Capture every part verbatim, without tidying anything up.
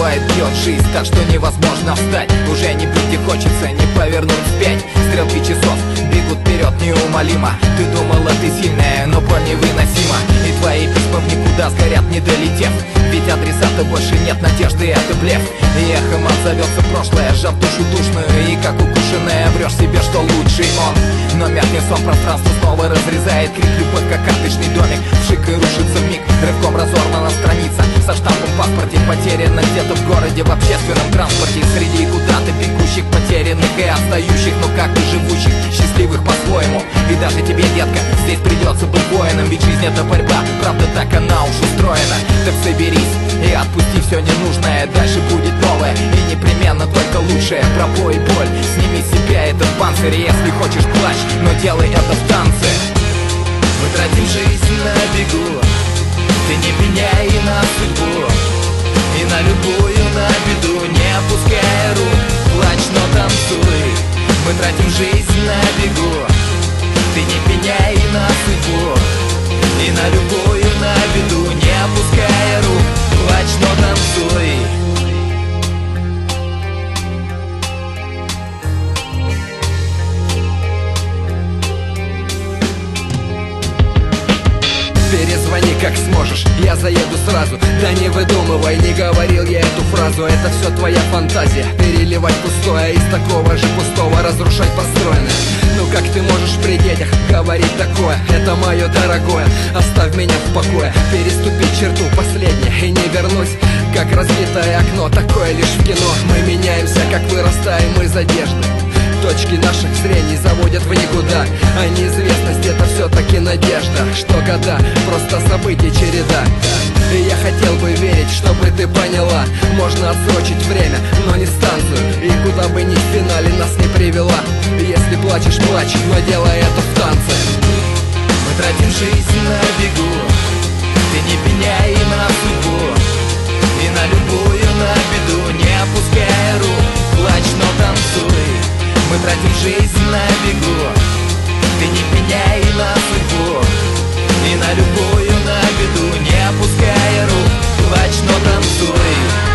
бывает, бьет жизнь так, что невозможно встать. Уже не быть где хочется, не повернуть вспять. Стрелки часов бегут вперед неумолимо. Ты думала, ты сильная, но боль невыносима. И твои письма в никуда сгорят, не долетев. Ведь адресата больше нет, надежды это блеф. И эхом отзовется прошлое, сжав душу душную. И как укушенная врешь себе, что лучший он. Но мягкий сон пространство снова разрезает крик. Любовь как карточный домик, вшик и рушится вмиг. Рывком разорвана страница со штампом в паспорте. Потеряна где-то в городе, в общественном транспорте. Среди куда-то бегущих, потерянных и остающих, но как и живущих, счастливых по-своему. И даже тебе, детка, здесь придется быть воином. Ведь жизнь это борьба, правда так она уж устроена. Так соберись и отпусти все ненужное. Дальше будет новое и непременно только лучшее. Пробой и боль, сними с себя этот панцирь. Если хочешь, плачь, но делай это в танце. Мы тратим жизнь на бегу, ты не пеняй на судьбу. И на любую, на беду, не опускай рук. Плачь, но танцуй. Мы тратим жизнь на бегу, ты не пеняй на судьбу. И на любую, на беду, не опускай рук. Плачь, но танцуй. Перезвони как сможешь, я заеду сразу. Да не выдумывай, не говорил я эту фразу. Это все твоя фантазия, переливать пустое из такого же пустого разрушать построенное. Ну как ты можешь при детях говорить такое? Это мое дорогое, оставь меня в покое. Переступить черту последнее и не вернусь, как разбитое окно, такое лишь в кино. Мы меняемся, как вырастаем из одежды. Точки наших зрений заводят в никуда, а неизвестность это все-таки надежда. Что года, просто событий череда. И я хотел бы верить, чтобы ты поняла. Можно отсрочить время, но не станцию. И куда бы ни в финале нас не привела. Если плачешь, плачь, но делай это в танце. Мы тратим жизнь на бегу, ты не пеняй на судьбу. И на любую, на беду, не опускай рук. Плачь, но танцуй. Мы тратим жизнь на бегу, ты не пеняй на судьбу. И на любую, на беду, не опускай рук. Плачь, но танцуй.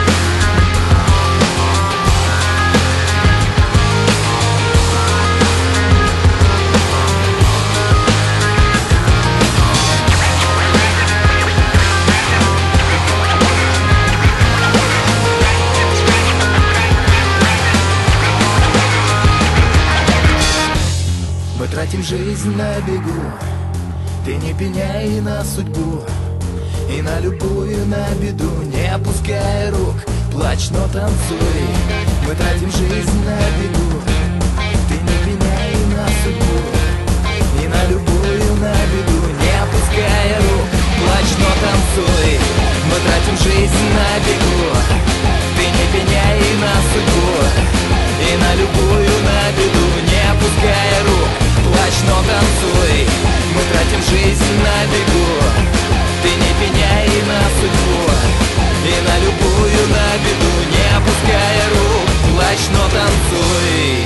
Мы тратим жизнь на бегу, ты не пеняй на судьбу. И на любую, на беду, не опускай рук. Плачь, но танцуй. Мы тратим жизнь на бегу, ты не пеняй на судьбу. И на любую, на беду, не опускай рук. Плачь, но танцуй. Мы тратим жизнь на бегу, ты не пеняй на судьбу. И на любую, на беду, не опускай рук. Плачь, но танцуй. Мы тратим жизнь на бегу, ты не пеняй на судьбу. И на любую, на беду, не опускай рук. Плачь, но танцуй.